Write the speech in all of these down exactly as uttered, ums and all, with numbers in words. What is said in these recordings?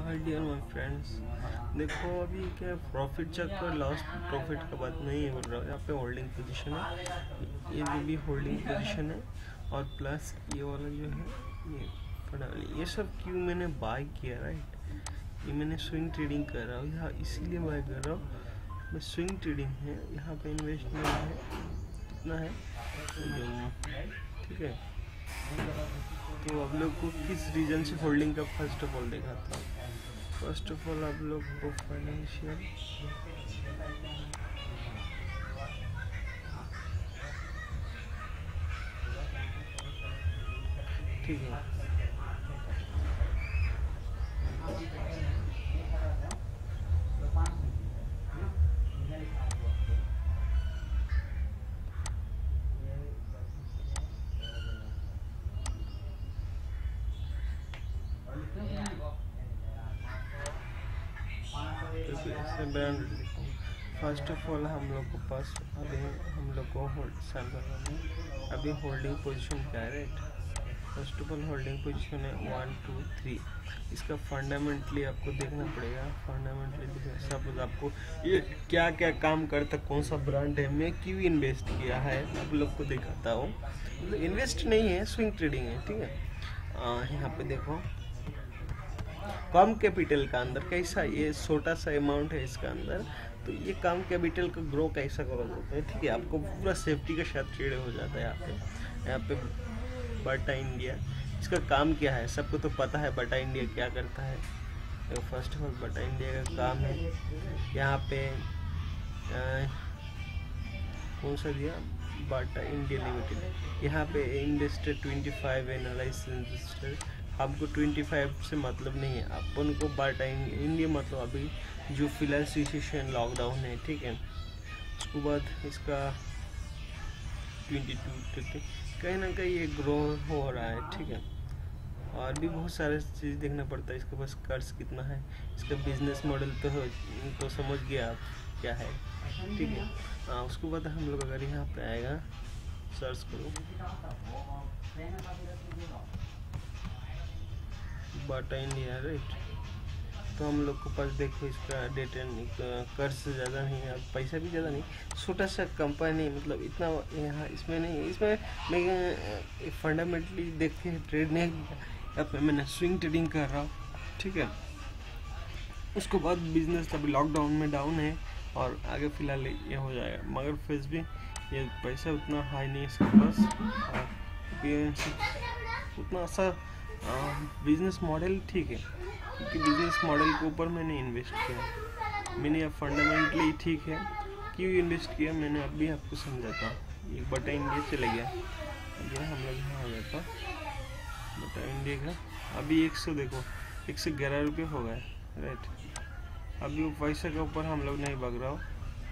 Hi dear my friends, देखो अभी क्या प्रॉफिट चेक पर लॉस प्रॉफिट का बात नहीं बोल रहा हूँ। यहाँ पे होल्डिंग पोजीशन है, ये जो भी होल्डिंग पोजीशन है और प्लस ये वाला जो है ये फटाफट ये सब क्यों मैंने बाय किया, राइट। ये मैंने स्विंग ट्रेडिंग कर रहा हूँ यहाँ, इसीलिए बाय कर रहा हूँ। मैं स्विंग ट्रेडिंग है, यहाँ पे इन्वेस्टमेंट है कितना है, ठीक है। तो आप लोग को किस रीजन से होल्डिंग का फर्स्ट ऑफ ऑल देखा था। फर्स्ट ऑफ ऑल आप लोग को फाइनेंशियल ठीक है, फर्स्ट ऑफ ऑल हम लोग को पास अभी हम लोग को होल्ड अभी होल्डिंग पोजीशन क्या है, right. First of all holding position है वन टू थ्री। इसका फंडामेंटली आपको देखना पड़ेगा। फंडामेंटली सपोज आपको ये क्या क्या काम करता, कौन सा ब्रांड है, मैं क्यों इन्वेस्ट किया है, आप लोग को दिखाता हूँ। मतलब इन्वेस्ट नहीं है, स्विंग ट्रेडिंग है, ठीक है। यहाँ पे देखो कम कैपिटल का अंदर कैसा, ये छोटा सा अमाउंट है इसका अंदर, तो ये कम कैपिटल का ग्रो कैसा करा जाता है, ठीक है। आपको पूरा सेफ्टी के साथ ट्रेड हो जाता है। यहाँ पे यहाँ पे बाटा इंडिया, इसका काम क्या है सबको तो पता है। बाटा इंडिया क्या करता है, तो first of all Bata India का काम है यहाँ पे आ, कौन सा दिया, बाटा इंडिया लिमिटेड। यहाँ पे investor twenty five analyse investor, हमको पच्चीस से मतलब नहीं है, अपन को बाटा इंडिया मतलब अभी जो फिलहाल सिचुएशन लॉकडाउन है, ठीक है। उसके बाद इसका बाईस कहीं ना कहीं ये ग्रो हो रहा है, ठीक है। और भी बहुत सारे चीज़ देखना पड़ता है। इसके पास कर्ज कितना है, इसका बिजनेस मॉडल तो हो तो समझ गया आप क्या है, ठीक है। हाँ, उसके बाद हम लोग अगर यहाँ पे आएगा सर्च करो बाटा इंडिया, राइट। तो हम लोग को पास देखो इसका डेट एंड कर्ज से ज़्यादा नहीं है, पैसा भी ज़्यादा नहीं, छोटा सा कंपनी, मतलब इतना यहाँ इसमें नहीं है। इसमें मैं फंडामेंटली देख के ट्रेड नहीं किया, यहाँ पे मैंने स्विंग ट्रेडिंग कर रहा हूँ, ठीक है। उसके बाद बिजनेस अभी लॉकडाउन में डाउन है और आगे फिलहाल ये हो जाएगा, मगर फिर भी ये पैसा उतना हाई नहीं है इसके पास, उतना अच्छा बिजनेस मॉडल, ठीक है। क्योंकि बिजनेस मॉडल के ऊपर मैंने इन्वेस्ट किया, मैंने अब फंडामेंटली ठीक है क्यों इन्वेस्ट किया मैंने अभी आपको समझाता हूँ। एक बाटा इंडिया चले गया, अभी हम लोग यहाँ आ जाता बाटा इंडिया का, अभी एक सौ देखो एक सौ ग्यारह रुपये हो गए, राइट। अभी वो पैसा के ऊपर हम लोग नहीं भाग रहा हो।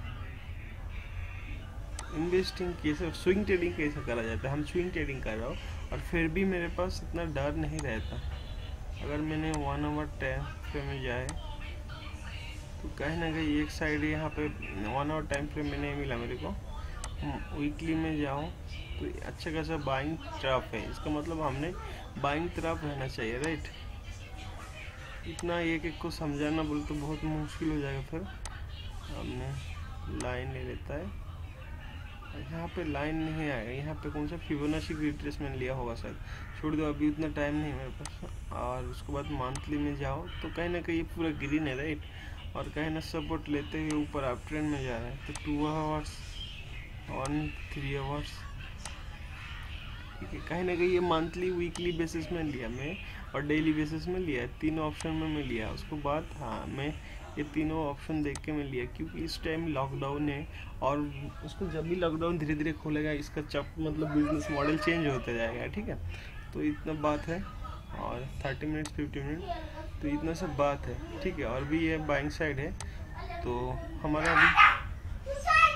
इन्वेस्टिंग कैसे, स्विंग ट्रेडिंग कैसे करा जाता है, हम स्विंग ट्रेडिंग कर रहा हूँ और फिर भी मेरे पास इतना डर नहीं रहता। अगर मैंने वन आवर टाइम फ्रेम में जाए तो कहीं ना कहीं एक साइड यहाँ पे वन आवर टाइम फ्रेम में नहीं मिला मेरे को, वीकली में जाऊँ तो अच्छा खासा बाइंग तरफ है, इसका मतलब हमने बाइंग तरफ रहना चाहिए, राइट। इतना एक एक को समझाना बोले तो बहुत मुश्किल हो जाएगा। फिर हमने लाइन ले लेता है, यहाँ पे लाइन नहीं आएगा, यहाँ पे कौन सा फिबोनाची रिट्रेसमेंट लिया होगा शायद, छोड़ दो अभी उतना टाइम नहीं मेरे पास। और उसके बाद मंथली में जाओ तो कहीं ना कहीं ये पूरा ग्रीन है, राइट। और कहीं ना सपोर्ट लेते हुए ऊपर आप ट्रेंड में जा रहे हैं, तो two hours one three hours, ठीक है। कहीं ना कहीं ये मंथली वीकली बेसिस में लिया मैं और डेली बेसिस में लिया, तीनों ऑप्शन में मैं लिया। उसके बाद हाँ मैं ये तीनों ऑप्शन देख के मैं लिया, क्योंकि इस टाइम लॉकडाउन है और उसको जब भी लॉकडाउन धीरे धीरे खोलेगा इसका चप मतलब बिजनेस मॉडल चेंज होता जाएगा, ठीक है। तो इतना बात है, और थर्टी मिनट्स फिफ्टी मिनट तो इतना सब बात है, ठीक है। और भी ये बाइंग साइड है, तो हमारा अभी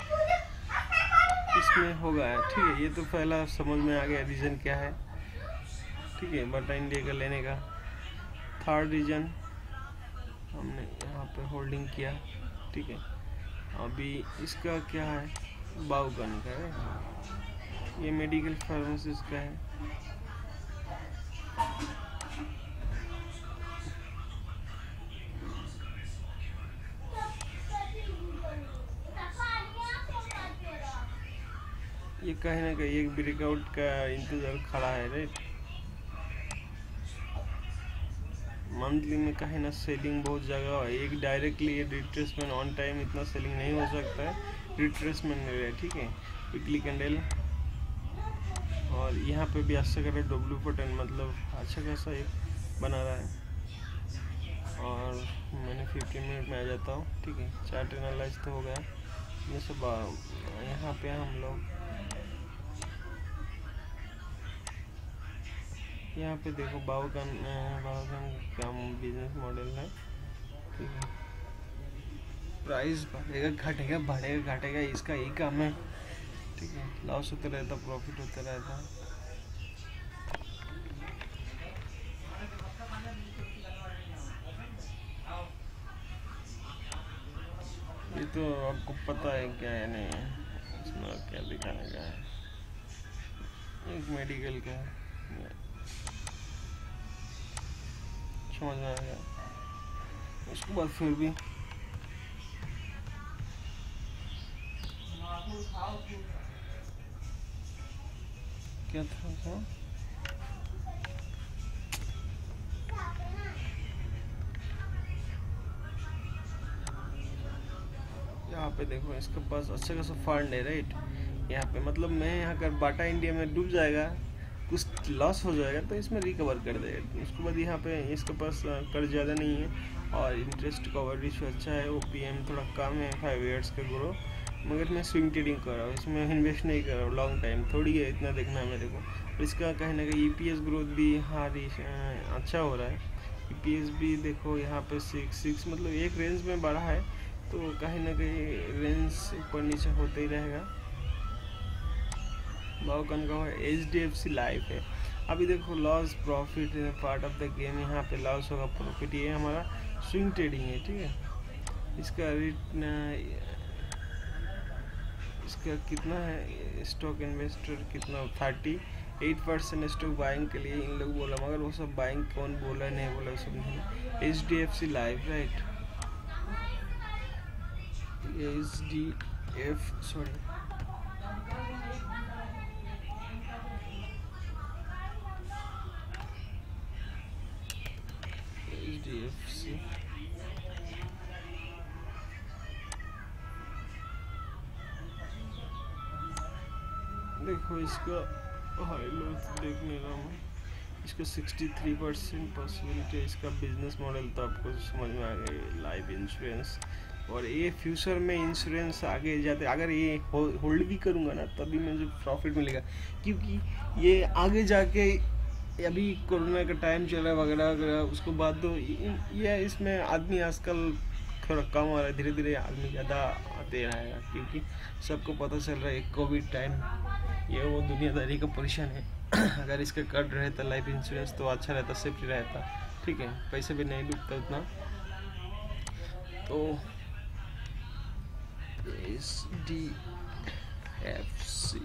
इसमें होगा, ठीक है। ये तो पहला समझ में आ गया रीज़न क्या है, ठीक है, बाटा इंडिया का लेने का। थर्ड रीज़न हमने यहाँ पे होल्डिंग किया, ठीक है। अभी इसका क्या है, बाउगन का है, ये मेडिकल फार्मेसिस का है, ये कहीं ना कहीं एक ब्रेकआउट का इंतजार खड़ा है राइट। मंथली में कहीं ना सेलिंग बहुत जगह है, एक डायरेक्टली ये रिट्रेसमेंट ऑन टाइम इतना सेलिंग नहीं हो सकता है, रिट्रेसमेंट नहीं है ठीक है। वीकली कैंडल और यहाँ पे भी अच्छा कर रहा है डब्ल्यू फोर्टन, मतलब अच्छा खासा एक बना रहा है। और मैंने फिफ्टीन मिनट में आ जाता हूँ ठीक है। चार्ट एनालाइज तो हो गया ये सब। यहाँ पे हम लोग यहाँ पे देखो बावकन बावकन का बिजनेस मॉडल है ठीक है। प्राइस बढ़ेगा घटेगा बढ़ेगा घटेगा इसका यही काम है ठीक है। लॉस होता रहता प्रॉफिट होता रहता। ये तो आपको पता है क्या है नहीं है, इसमें क्या दिखाने का है, एक मेडिकल का है, समझ में आ गया। उसके बाद फिर भी क्या था था? यहाँ पे देखो इसके पास अच्छा खासा फंड है राइट। यहाँ पे मतलब मैं यहाँ अगर बाटा इंडिया में डूब जाएगा कुछ लॉस हो जाएगा तो इसमें रिकवर कर देगा। उसके बाद यहाँ पे इसके पास कर्ज ज़्यादा नहीं है और इंटरेस्ट कवर रेशियो अच्छा है। ओ पी एम थोड़ा कम है फाइव ईयर्स का ग्रो, मगर मैं स्विंग ट्रेडिंग कर रहा हूँ, इसमें इन्वेस्ट नहीं कर रहा हूँ लॉन्ग टाइम, थोड़ी है इतना देखना है मेरे को। और इसका कहीं ना कहीं ई पी एस ग्रोथ भी हाँ अच्छा हो रहा है। ई पी एस भी देखो यहाँ पे सिक्स सिक्स मतलब एक रेंज में बढ़ा है, तो कहीं ना कहीं रेंज ऊपर नीचे होते ही रहेगा। बावकन का H D F C life है। अभी देखो loss profit part of the game, यहाँ पे लॉस होगा प्रॉफिट, ये हमारा स्विंग ट्रेडिंग है ठीक है। इसका इसका कितना है स्टॉक इन्वेस्टर कितना thirty eight percent stock buying के लिए इन लोग बोला, मगर वो सब बाइंग कौन बोला नहीं बोला सब नहीं। H D F C life right, H D F sorry H D F C देखो इसका हाई लॉस देखने का मैं इसका सिक्सटी थ्री परसेंट पॉसिबिलिटी है। इसका बिजनेस मॉडल तो आपको समझ में आ गया, लाइफ इंश्योरेंस। और ये फ्यूचर में इंश्योरेंस आगे जाते अगर ये होल्ड भी करूँगा ना तभी मुझे प्रॉफिट मिलेगा, क्योंकि ये आगे जाके अभी कोरोना का टाइम चला वगैरह वगैरह उसके बाद तो ये इसमें आदमी आजकल थोड़ा कम हो रहा है, धीरे धीरे आदमी ज़्यादा आते रहेगा, क्योंकि सबको पता चल रहा है कोविड टाइम ये वो दुनियादारी का पोजीशन है। अगर इसका कट रहता लाइफ इंश्योरेंस तो अच्छा रहता, सेफ्टी रहता ठीक है, पैसे भी नहीं डूबता उतना। तो एच डी एफ सी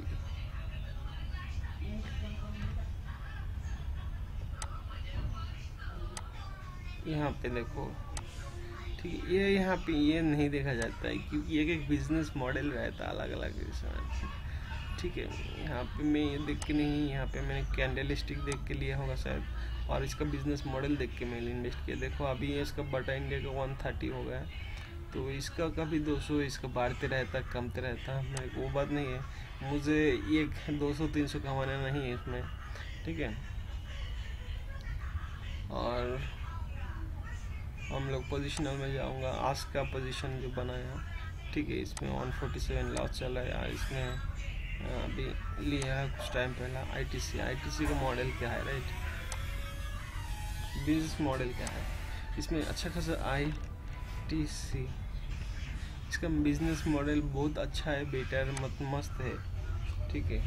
यहाँ पे देखो ठीक है, ये यहाँ पे ये नहीं देखा जाता है क्योंकि एक एक बिजनेस मॉडल रहता है अलग अलग ठीक है। यहाँ पे मैं ये देख के नहीं, यहाँ पे मैंने कैंडल स्टिक देख के लिया होगा शायद, और इसका बिजनेस मॉडल देख के मैंने इन्वेस्ट किया। देखो अभी इसका बाटा इंडिया का वन थर्टी हो गया, तो इसका कभी दो सौ इसका बढ़ते रहता कमते रहता, मेरे को वो बात नहीं है, मुझे ये दो सौ तीन सौ कमाना नहीं है इसमें ठीक है। और हम लोग पोजिशनल में जाऊंगा, आज का पोजीशन जो बनाया ठीक है, इसमें वन फोर्टी सेवन लॉस चला यार, इसमें अभी लिया है कुछ टाइम पहला आईटीसी। आईटीसी का मॉडल क्या है राइट, बिजनेस मॉडल क्या है इसमें अच्छा खासा आईटीसी, इसका बिजनेस मॉडल बहुत अच्छा है, बेटर मत मस्त है ठीक है।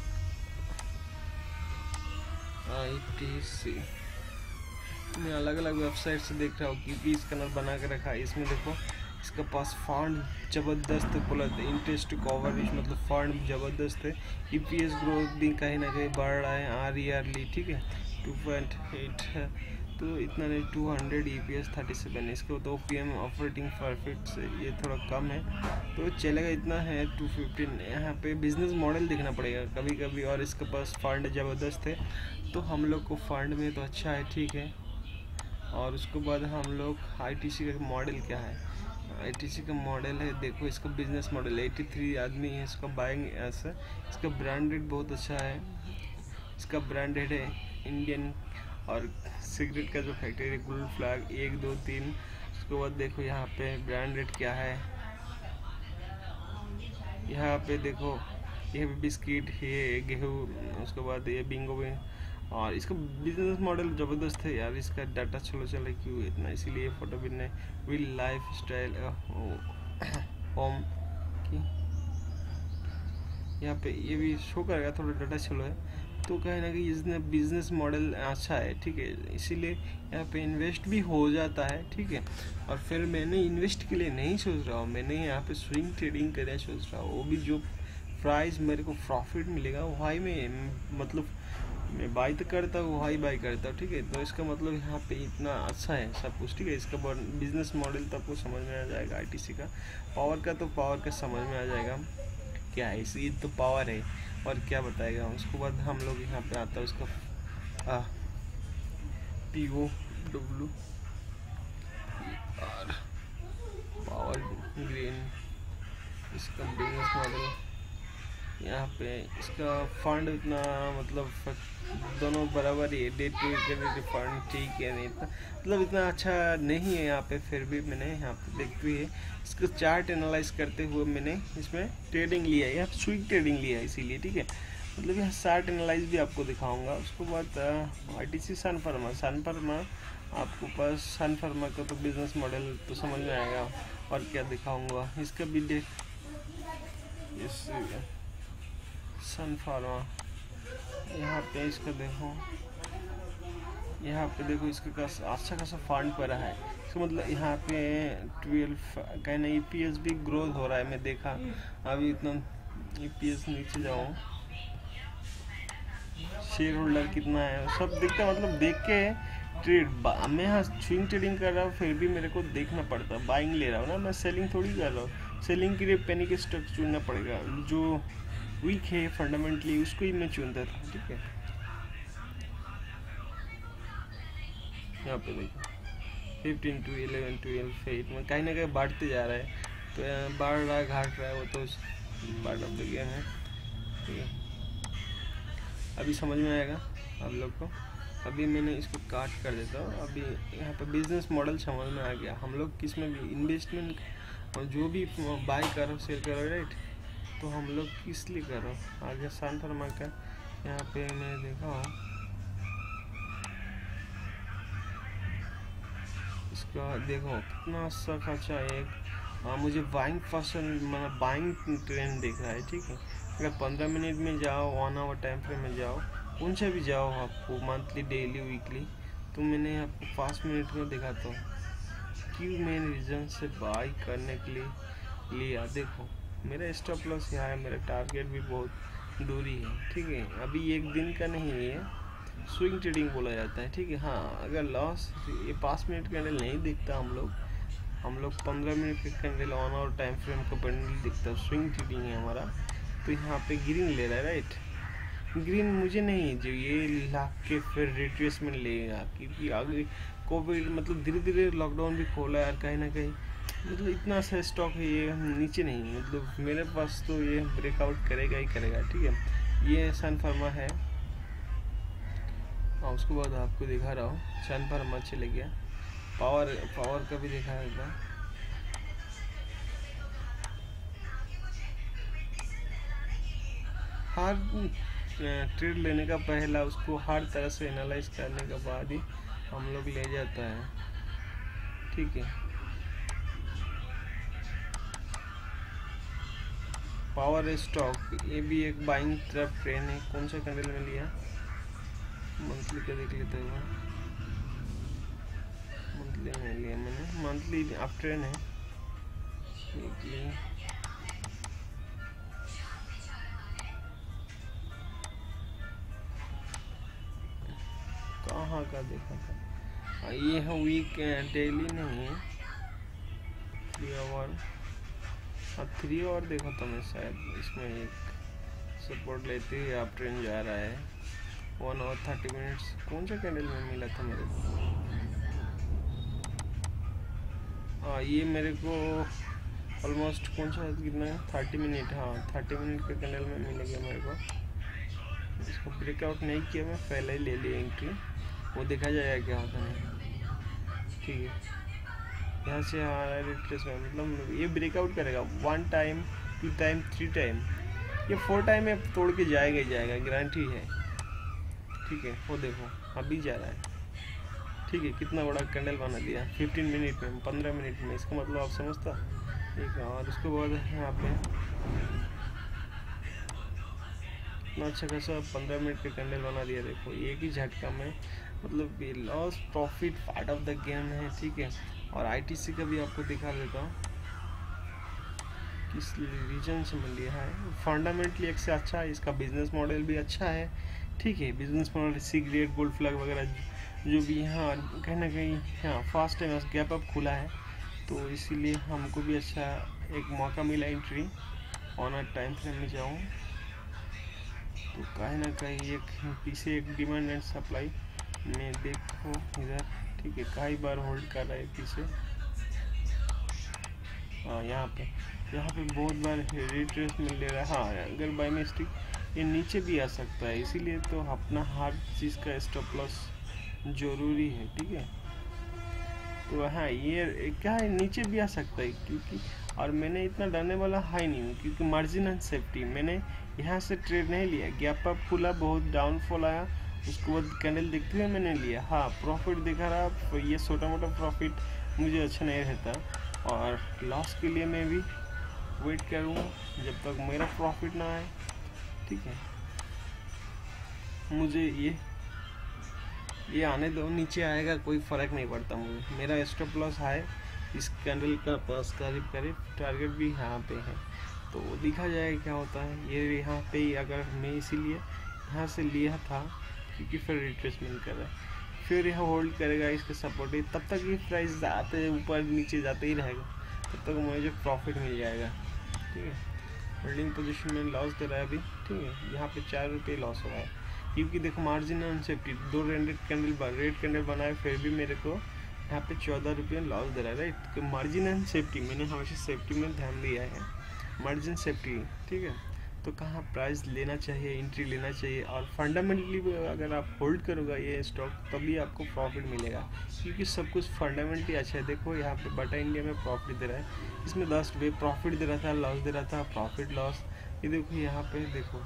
आईटीसी मैं अलग अलग वेबसाइट से देख रहा हूँ क्योंकि इसका नंबर बना के रखा है। इसमें देखो इसका पास फंड ज़बरदस्त उपलब्ध है, इंटरेस्ट कवरेज मतलब फंड ज़बरदस्त है, ईपीएस ग्रोथ भी कहीं ना कहीं बढ़ रहा है आर ईयरली ठीक है, टू पॉइंट एट तो इतना नहीं, two hundred E P S thirty seven, इसको तो O P M operating perfect से ये थोड़ा कम है तो चलेगा, इतना है टू फिफ्टीन। यहाँ पे बिजनेस मॉडल देखना पड़ेगा कभी कभी, और इसके पास फंड ज़बरदस्त है तो हम लोग को फंड में तो अच्छा है, ठीक है। और उसके बाद हम लोग आई टी सी का मॉडल क्या है, आई टी सी का मॉडल है, देखो इसका बिजनेस मॉडल एटी थ्री आदमी है इसका बाइंग ऐसा, इसका ब्रांडेड बहुत अच्छा है, इसका ब्रांडेड है इंडियन। और सिगरेट का जो फैक्ट्री है गुल फ्लैग एक दो तीन। उसके बाद देखो यहाँ पे ब्रांडेड क्या है, यहाँ पे देखो ये बिस्किट, ये गेहूँ, उसके बाद ये बिंगो में। और इसका बिजनेस मॉडल ज़बरदस्त है यार, इसका डाटा चलो चले क्यों इतना, इसीलिए फोटो भी ने विल लाइफ स्टाइल होम की यहाँ पे ये भी शो करेगा, थोड़ा डाटा चलो है तो कहीं ना कहीं इसने बिजनेस मॉडल अच्छा है, ठीक है, इसीलिए यहाँ पे इन्वेस्ट भी हो जाता है, ठीक है। और फिर मैंने इन्वेस्ट के लिए नहीं सोच रहा हूँ, मैंने यहाँ पे स्विंग ट्रेडिंग करने सोच रहा हूँ, वो भी जो प्राइस मेरे को प्रॉफिट मिलेगा वही में, मतलब मैं बाई तो करता हूँ वही बाई करता हूँ, ठीक है। तो इसका मतलब यहाँ पे इतना अच्छा है सब कुछ, ठीक है। इसका बिजनेस मॉडल तो आपको समझ में आ जाएगा आई टी सी का। पावर का तो पावर का समझ में आ जाएगा क्या है, इसी तो पावर है और क्या बताएगा। उसके बाद हम लोग यहाँ पे आता है उसका पी ओ डब्ल्यू और पावर ग्रीन, इसका बिजनेस मॉडल यहाँ पे, इसका फंड इतना मतलब दोनों बराबर ही है, डे टू डे फंड ठीक है, नहीं इतना मतलब इतना अच्छा नहीं है यहाँ पे, फिर भी मैंने यहाँ पे देखते हुए इसका चार्ट एनालाइज करते हुए मैंने इसमें ट्रेडिंग लिया है, यहाँ स्विंग ट्रेडिंग लिया है इसीलिए, ठीक है। मतलब यहाँ चार्ट एनालाइज भी आपको दिखाऊंगा। उसके बाद I T C Sun Pharma, Sun Pharma आपको पास सन फार्मा का तो बिजनेस मॉडल तो समझ में आएगा, और क्या दिखाऊंगा इसका भी डेट, इस सन फार्मा यहाँ पे इसका देखो, यहाँ पे देखो इसका कास, अच्छा खासा फंड पड़ा है, इसका मतलब यहाँ पे ट्वेल्व कहना ई पी एस भी ग्रोथ हो रहा है, मैं देखा अभी इतना ई पी एस नीचे जाऊँ, शेयर होल्डर कितना है सब देखता, मतलब देख के ट्रेड, मैं यहाँ स्विंग ट्रेडिंग कर रहा हूँ फिर भी मेरे को देखना पड़ता, बाइंग ले रहा हूँ ना मैं, सेलिंग थोड़ी कर रहा हूँ। सेलिंग के लिए पेनिक स्टॉक चुनना पड़ेगा, जो वीक है फंडामेंटली उसको ही मैं चुनता था, ठीक है। यहाँ पे देखो fifteen two eleven twelve eight में कहीं ना कहीं बढ़ते जा रहा है, तो बढ़ रहा है घट रहा है, वो तो पार्ट ऑफ द गेम है, ठीक है। अभी समझ में आएगा आप लोग को। अभी मैंने इसको काट कर देता हूँ। अभी यहाँ पे बिजनेस मॉडल समझ में आ गया, हम लोग किस में भी इन्वेस्टमेंट और जो भी बाय करो सेल करो, राइट, तो हम लोग किस लिए कर रहे हो आगे सन फार्मा का। यहाँ पे मैंने देखा हो इसका, देखो कितना अच्छा खासा एक, हाँ मुझे बाइंग पसंद, मतलब बाइंग ट्रेंड दिख रहा है, ठीक है। अगर पंद्रह मिनट में जाओ, वन आवर टाइम फ्रेम में जाओ, कौन सा भी जाओ आपको, मंथली डेली वीकली, तो मैंने आपको पाँच मिनट में दिखाता हूँ क्यों मेन रीज़न से बाई करने के लिए लिया। देखो मेरा स्टॉप लॉस यहाँ है, मेरा टारगेट भी बहुत दूरी है, ठीक है। अभी एक दिन का नहीं है, स्विंग ट्रेडिंग बोला जाता है, ठीक है। हाँ अगर लॉस ये पाँच मिनट कैंडल नहीं दिखता, हम लोग हम लोग पंद्रह मिनट के कैंडल ऑन और टाइम फ्रेम का कैंडल दिखता है, स्विंग ट्रेडिंग है हमारा। तो यहाँ पे ग्रीन ले रहा है, राइट, ग्रीन मुझे नहीं जो ये ला के फिर रिट्रेसमेंट लेगा, क्योंकि आगे कोविड मतलब धीरे धीरे लॉकडाउन भी खोला है, कहीं ना कहीं मतलब इतना सा स्टॉक है ये नीचे नहीं, मतलब मेरे पास तो ये ब्रेकआउट करेगा ही करेगा, ठीक है। ये सन फार्मा है और उसके बाद आपको दिखा रहा हूँ सन फार्मा चले गया, पावर पावर का भी दिखाया था। हर ट्रेड लेने का पहला उसको हर तरह से एनालाइज करने के बाद ही हम लोग ले जाता है, ठीक है। पावर स्टॉक ये भी एक बाइंग तरफ ट्रेन है, कौन सा कैंडल में लिया, मंथली का देख लेते हुए, मंथली में लिया मैंने, मंथली अप ट्रेन है, वीकली कहाँ का देखा था, ये है वीक, डेली नहीं है, थ्री आवर। हाँ थ्री आवर देखा था मैं शायद, इसमें एक सपोर्ट लेते ही आप ट्रेन जा रहा है। वन आवर थर्टी मिनट्स कौन सा कैंडल में मिला था मेरे को? हाँ ये मेरे को ऑलमोस्ट कौन सा कितना है, थर्टी मिनट, हाँ थर्टी मिनट के कैंडल में मिलेगा मेरे को। इसको ब्रेकआउट नहीं किया मैं, पहले ही ले लिया एंट्री, वो देखा जाएगा क्या होता है। ठीक है, यहाँ से हमारा रिट्रेसमेंट मतलब ये ब्रेकआउट करेगा one time, two time, three time, ये फोर टाइम में तोड़ के जाएगा ही जाएगा, गारंटी है। ठीक है, वो देखो अभी जा रहा है। ठीक है, कितना बड़ा कैंडल बना दिया फिफ्टीन मिनट में, पंद्रह मिनट में, इसका मतलब आप समझता। ठीक है, और उसके बाद यहाँ पे इतना अच्छा खासा पंद्रह मिनट का कैंडल बना दिया। देखो एक ही झटका में, मतलब ये loss profit part of the game है। ठीक है, और आईटीसी का भी आपको दिखा देता हूँ किस रीजन से मिल रहा है। फंडामेंटली एक से अच्छा है, इसका बिजनेस मॉडल भी अच्छा है। ठीक है, business model C grade, gold flag वगैरह जो भी यहाँ कहीं ना कहीं हाँ फास्ट टाइम गैप अप खुला है, तो इसीलिए हमको भी अच्छा एक मौका मिला entry on a time frame में जाऊँ तो कहीं ना कहीं एक पीछे एक डिमांड एंड सप्लाई में देखो इधर। ठीक है, कई बार होल्ड कर रहा है पीछे। हाँ यहाँ पे यहाँ पे बहुत बार रिट्रेस मिल ले रहा है। हाँ अगर बाई मिस्टेक ये नीचे भी आ सकता है, इसीलिए तो अपना हर चीज़ का स्टॉप लॉस जरूरी है। ठीक है, तो हाँ ये क्या है, नीचे भी आ सकता है क्योंकि, और मैंने इतना डरने वाला है नहीं हूँ क्योंकि मार्जिन एंड सेफ्टी, मैंने यहाँ से ट्रेड नहीं लिया। गैप अप खुला, बहुत डाउनफॉल आया, उसके बाद कैंडल देखते हुए मैंने लिया। हाँ प्रॉफिट दिखा रहा, ये छोटा मोटा प्रॉफिट मुझे अच्छा नहीं रहता, और लॉस के लिए मैं भी वेट करूँगा जब तक मेरा प्रॉफिट ना आए। ठीक है, मुझे ये ये आने दो, नीचे आएगा कोई फ़र्क नहीं पड़ता मुझे। मेरा स्टॉप लॉस है इस कैंडल का पास करीब करीब, टारगेट भी यहाँ पे है, तो दिखा जाएगा क्या होता है। ये यहाँ पे ही अगर मैं इसीलिए यहाँ से लिया था क्योंकि फिर रिट्रेसमेंट कर रहा है, फिर यहाँ होल्ड करेगा इसके सपोर्ट, तब तक ये प्राइस जाते ऊपर नीचे जाते ही रहेगा, तब तक मुझे प्रॉफिट मिल जाएगा। ठीक है, होल्डिंग पोजीशन में लॉस दे रहा है अभी। ठीक है, यहाँ पे चार रुपये लॉस हो रहा है क्योंकि देखो मार्जिन ऑन सेफ्टी, दो रेड कैंडल रेड कैंडल बनाए फिर भी मेरे को यहाँ पे चौदह रुपये लॉस दे रहा है। राइट, तो मार्जिन एंड सेफ्टी मैंने हमेशा सेफ्टी में ध्यान दिया है, मार्जिन सेफ्टी। ठीक है, तो कहाँ प्राइस लेना चाहिए, एंट्री लेना चाहिए, और फंडामेंटली अगर आप होल्ड करोगे ये स्टॉक तभी आपको प्रॉफिट मिलेगा क्योंकि सब कुछ फंडामेंटली अच्छा है। देखो यहाँ पे बाटा इंडिया में प्रॉफिट दे रहा है, इसमें दस रुपये प्रॉफिट दे रहा था, लॉस दे रहा था, प्रॉफिट लॉस। ये देखो यहाँ पे देखो,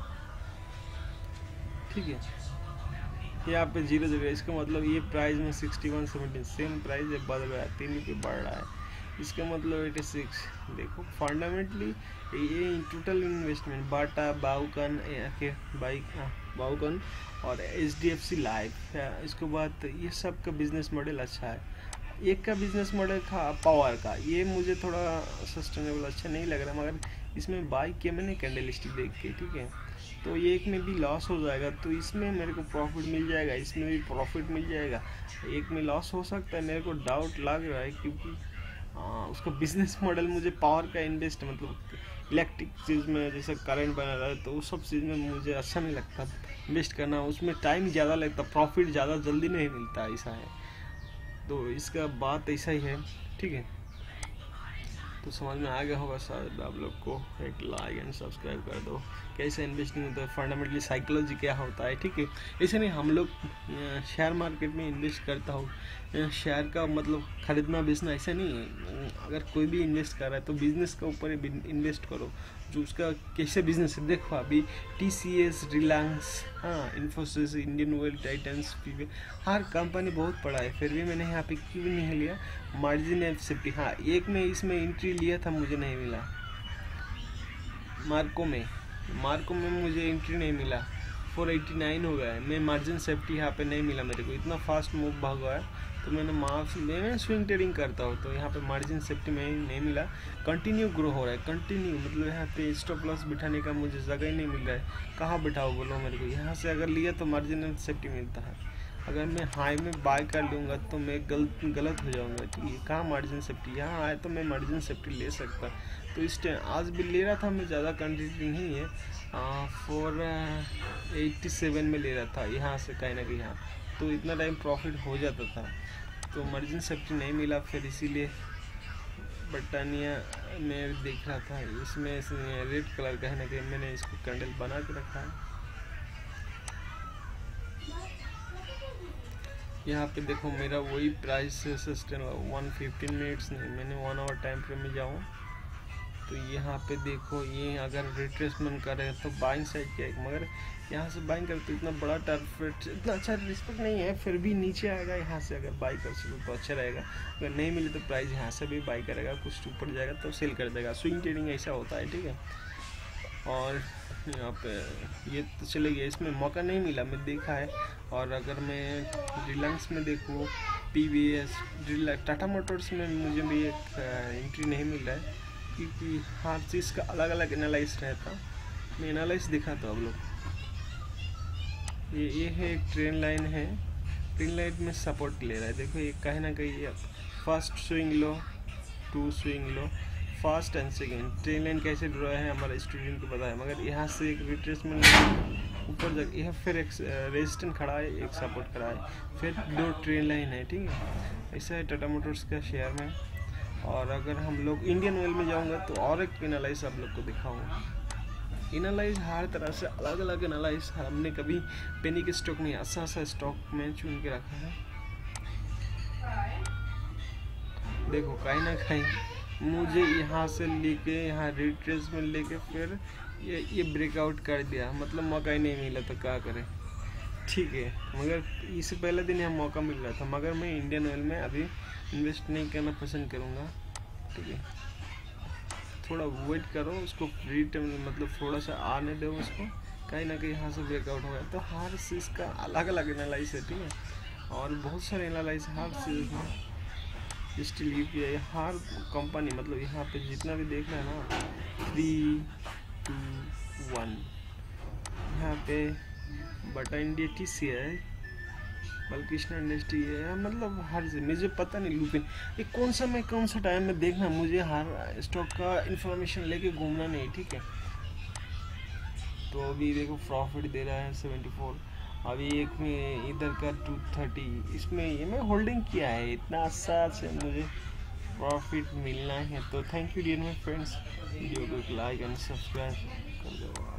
ठीक है, यहाँ पे जीरो जीरो, इसका मतलब ये प्राइस में sixty one seventeen same price है, बदल रहा है, तीन रुपये बढ़ रहा है, इसका मतलब एटी सिक्स। देखो फंडामेंटली ये टोटल इन्वेस्टमेंट बाटा, बाउकन के बाइक बाउकन और H D F C life, इसके बाद ये सब का बिजनेस मॉडल अच्छा है। एक का बिजनेस मॉडल था पावर का, ये मुझे थोड़ा सस्टेनेबल अच्छा नहीं लग रहा, मगर इसमें बाइक किया मैंने कैंडल स्टिक देख के। ठीक है, तो ये एक में भी लॉस हो जाएगा तो इसमें मेरे को प्रॉफिट मिल जाएगा, इसमें भी प्रॉफिट मिल जाएगा। एक में लॉस हो सकता है, मेरे को डाउट लग रहा है क्योंकि आ, उसका बिजनेस मॉडल मुझे पावर का इन्वेस्ट मतलब इलेक्ट्रिक चीज़ में जैसे करंट बना रहा है तो उस सब चीज़ में मुझे अच्छा नहीं लगता इन्वेस्ट करना, उसमें टाइम ज़्यादा लगता, प्रॉफिट ज़्यादा जल्दी नहीं मिलता, ऐसा है। तो इसका बात ऐसा ही है। ठीक है, तो समझ में आ गया होगा शायद आप लोग को, एक लाइक एंड सब्सक्राइब कर दो। कैसे इन्वेस्टिंग होता है, फंडामेंटली साइकोलॉजी क्या होता है। ठीक है, ऐसे नहीं हम लोग शेयर मार्केट में इन्वेस्ट करता हो, शेयर का मतलब खरीदना बेचना ऐसा नहीं है। अगर कोई भी इन्वेस्ट कर रहा है तो बिजनेस के ऊपर इन्वेस्ट करो, जो उसका कैसे बिजनेस है। देखो अभी टी सी एस, रिलायंस, हाँ इन्फोसिस, इंडियन ऑयल, टाइटन्स, हर कंपनी बहुत पड़ा है, फिर भी मैंने यहाँ पे क्यों नहीं लिया, मार्जिन एंड सेफ्टी। हाँ एक में इसमें एंट्री लिया था, मुझे नहीं मिला। मार्को में मार्को में मुझे एंट्री नहीं मिला, फोर एटी नाइन हो गया है, मैं मार्जिन सेफ्टी यहाँ पे नहीं मिला मेरे को, इतना फास्ट मूव भाग गया। तो मैंने मार्क्स मैं स्विंग ट्रेडिंग करता हूँ तो यहाँ पे मार्जिन सेफ्टी में नहीं मिला। कंटिन्यू ग्रो हो रहा है, कंटिन्यू मतलब यहाँ पे स्टॉप लॉस बिठाने का मुझे जगह ही नहीं मिल रहा है, कहाँ बिठाओ बोलो मेरे को। यहाँ से अगर लिया तो मार्जिन एंड सेफ्टी मिलता है, अगर मैं हाई में बाय कर लूँगा तो मैं गलत गलत हो जाऊँगा। ठीक है, कहाँ मार्जिन सेफ्टी, यहाँ आए तो मैं मार्जिन सेफ्टी ले सकता। तो इस टाइम आज भी ले रहा था मैं, ज़्यादा क्वान्टिटी नहीं है, फोर एट्टी सेवन में ले रहा था यहाँ से कहीं ना कहीं, यहाँ तो इतना टाइम प्रॉफिट हो जाता था। तो मार्जिन सेफ्टी नहीं मिला, फिर इसीलिए ब्रिटानिया में देख रहा था, इसमें रेड कलर का है ना, कहीं मैंने इसको कैंडल बना के रखा है। यहाँ पे देखो मेरा वही price sustain one fifteen minutes नहीं, मैंने वन आवर टाइम फ्रेम में जाऊँ तो यहाँ पे देखो ये अगर रिट्रेसमेंट करे तो बाइंग साइड क्या है, मगर यहाँ से बाइंग करे तो इतना बड़ा टारगेट, इतना अच्छा रिस्पेक्ट नहीं है, फिर भी नीचे आएगा। यहाँ से अगर बाई कर सको तो अच्छा रहेगा, अगर नहीं मिले तो प्राइस यहाँ से भी बाई करेगा, कुछ ऊपर जाएगा तो सेल कर देगा। स्विंग ट्रेडिंग ऐसा होता है, ठीक है। और यहाँ पे ये तो चले गया, इसमें मौका नहीं मिला, मैं देखा है। और अगर मैं रिलायंस में देखूँ, P V S, Tata Motors में मुझे भी एक एंट्री नहीं मिल रहा है, क्योंकि हर चीज़ का अलग अलग एनालाइज रहता। मैं एनालाइज दिखाता हूँ आप लोग। ये ये है एक ट्रेन लाइन है, ट्रेन लाइन में सपोर्ट ले रहा है, देखो ये कहीं ना कहीं first swing low, two swing low, first and second. Trend line कैसे ड्रॉ है हमारा स्टूडेंट को पता है, मगर यहाँ से एक रिट्रेसमेंट ऊपर जाके यह फिर एक रेजिस्टेंट खड़ा है, एक सपोर्ट खड़ा है, फिर दो ट्रेन लाइन है, ठीक है। ऐसा है टाटा मोटर्स का शेयर में। और अगर हम लोग इंडियन ऑयल में जाऊंगा तो और एक एनालाइज आप लोग को दिखाऊंगा। एनालाइज हर तरह से अलग अलग एनालाइज, हमने कभी पेनी के स्टॉक में ऐसा ऐसा स्टॉक में चुन के रखा है। देखो कहीं ना कहीं मुझे यहाँ से लेके यहाँ रिट्रेस में लेके फिर ये ये ब्रेकआउट कर दिया, मतलब मौका ही नहीं मिला तो क्या करें, ठीक है। मगर इससे पहले दिन यहाँ मौका मिल रहा था, मगर मैं इंडियन ऑयल में अभी इन्वेस्ट नहीं करना पसंद करूँगा, ठीक है। थोड़ा वेट करो, उसको फ्री टाइम मतलब थोड़ा सा आने दो उसको, कहीं ना कहीं यहाँ से ब्रेकआउट हो गया। तो हर चीज़ का अलग अलग एनालाइज है, ठीक है। और बहुत सारे एनालाइज हर चीज़ में, स्टिल यू पी आई हर कंपनी, मतलब यहाँ पे जितना भी देख रहे हैं ना, थ्री टू वन, यहाँ पे बाटा इंडिया टी सी है, बालकृष्ण इंडस्ट्री है, मतलब हर चीज़ मुझे पता नहीं। लुपिन ये कौन सा मैं कौन सा टाइम में देखना, मुझे हर स्टॉक का इंफॉर्मेशन लेके घूमना नहीं, ठीक है। तो अभी देखो प्रॉफिट दे रहा है सेवेंटी फोर, अभी एक में इधर का टू थर्टी, इसमें ये मैं होल्डिंग किया है, इतना अच्छा से मुझे प्रॉफिट मिलना है। तो thank you dear my friends, video को लाइक एंड सब्सक्राइब कर दो।